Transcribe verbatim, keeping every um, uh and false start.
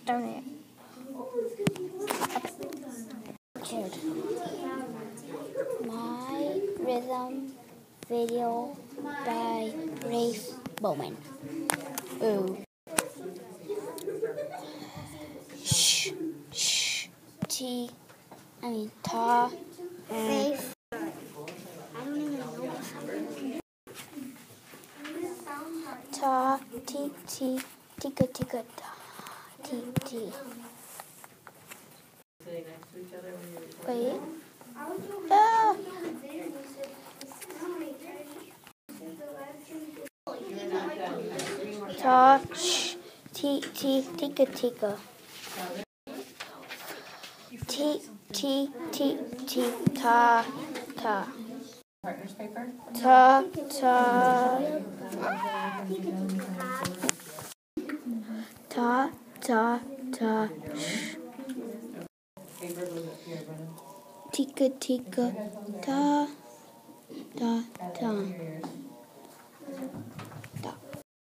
Darn it. Kid. My Rhythm video by Rafe Bowman. Ooh. Shh, shh, T, I mean, ta, Rafe. I don't even know something. Ta, T, T, tika, tika, ta, T, T. Wait. Ah! Ta, sh, T, T, tika, tika. T, T, T, T, ta, ta. Partners paper? Ta, ta. Ta, ta, ta, sh. Tika, tika, ta, ta, ta.